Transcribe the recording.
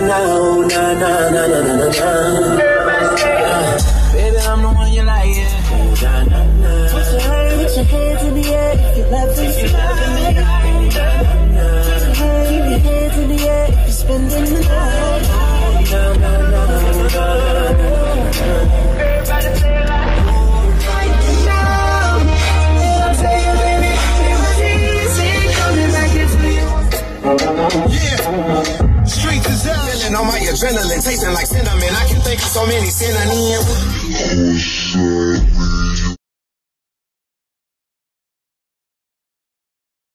now, na na na na na na. Baby, I'm the one you like, yeah. Na na na. Put your hands in the air if you love me. Keep your hands in the air if you're spending the night. Na na na na na. Everybody say it like right now. I'll tell you, baby, it was easy coming back into you. Yeah, streets is hell. Feeling on my adrenaline, tasting like cinnamon. I can think of so many synonyms.